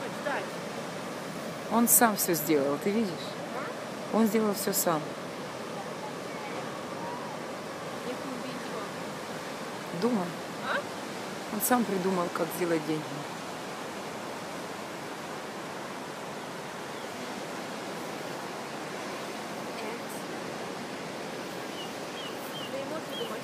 ждать. Он сам все сделал, ты видишь? Он сделал все сам. Я их не увидела. Думай. А? Он сам придумал, как сделать деньги. Да и мог придумать.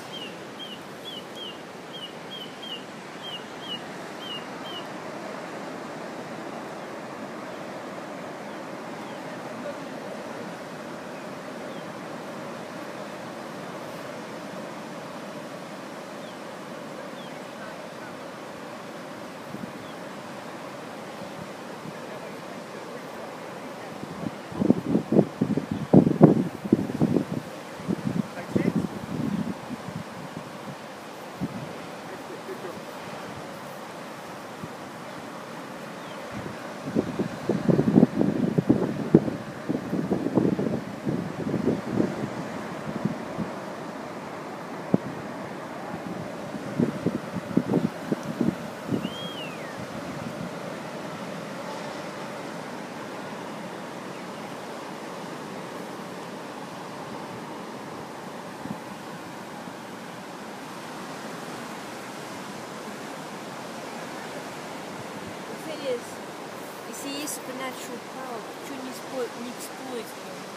Если есть supernatural power, что не использовать?